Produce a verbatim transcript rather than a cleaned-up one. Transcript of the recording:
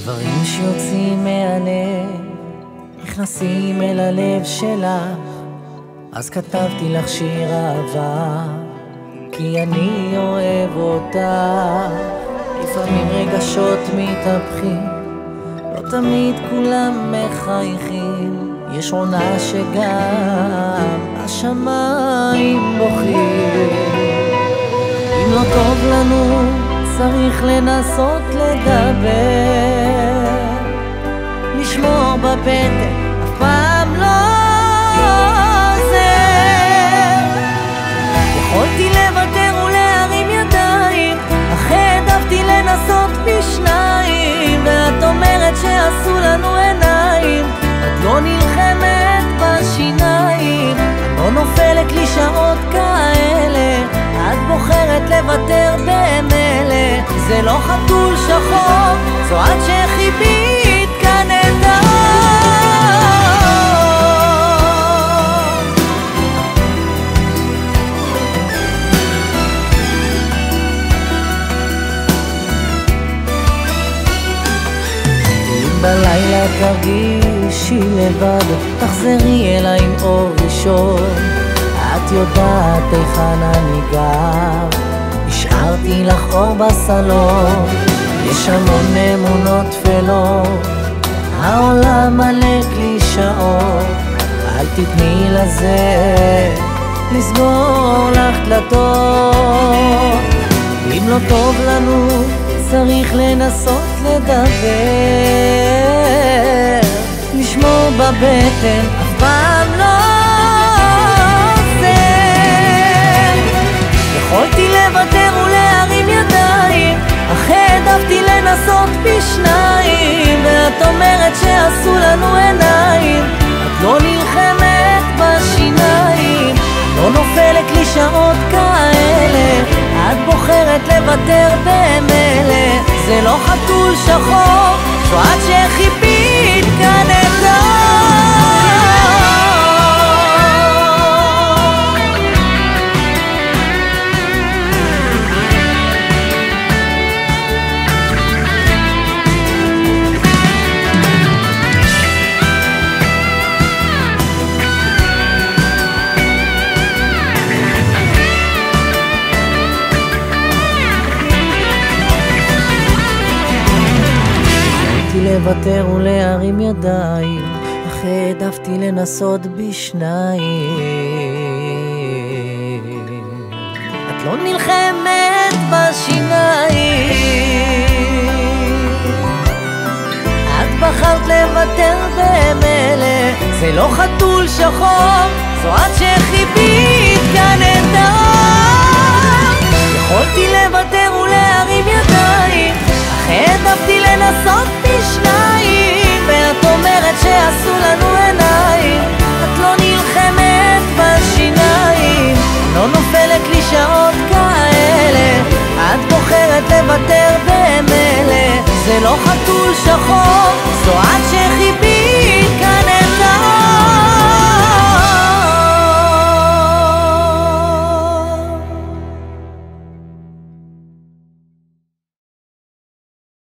דברים שיוצאים מהלב נכנסים אל הלב שלך, אז כתבתי לך שיר אהבה, כי אני אוהב אותך. לפעמים רגשות מתהפכים, לא תמיד כולם מחייכים, יש עונה שגם השמיים בוכים. אם לא טוב לנו צריך לנסות לדבר, לשמור בבטן אף פעם לא עוזר. יכולתי לוותר ולהרים ידיים, אך העדפתי לנסות בשניים. ואת אומרת שעשו לנו עיניים, את לא נלחמת בשיניים, את לא נופלת לי שעות כאלה, את בוחרת לוותר במלא. זה לא חתול שחור, זו את שחיבית כאן את האור. אם בלילה תרגישי לבד, תחזרי אליי עם אור ראשון, את יודעת היכן אני גר, השארתי לך אור בסלון. יש המון אמונות תפלות, העולם מלא קלישאות, אל תתני לזה לסגור לך דלתות. אם לא טוב לנו צריך לנסות לדבר, לשמור בבטן אף פעם לא. יכולתי לוותר ולהרים ידיים, אך העדפתי לנסות בשניים. ואת אומרת שעשו לנו עיניים, את לא נלחמת בשיניים, לא נופלת לי שעות כאלה, את בוחרת לוותר במלא. זה לא חתול שחור, זו את שחיבית כאן את האור. לוותר ולהרים ידיים, אך העדפתי לנסות בשניים. את לא נלחמת בשיניים, את בחרת לוותר במלא. זה לא חתול שחור, זו את שחיבית כאן את האור. יכולתי לוותר ולהרים ידיים, אך העדפתי לנסות בשניים. ואת אומרת שעשו לנו עיניים, את לא נלחמת בשיניים, לא נופלת לי שעות כאלה, את בוחרת לוותר במלא. זה לא חתול שחור, זו את שחיבית